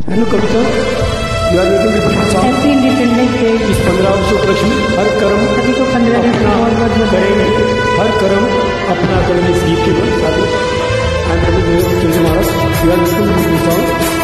Hello Kavita, you are waiting repeat song. Happy independence day. इस 15 वर्षों उपलक्ष्य में हर कर्म सभी को 15 अगस्त अपना बहुत बहुत करेंगे, हर कर्म अपना करेंगे इस गीत के बाद। I am Ravi Maharaj, you are waiting repeat song.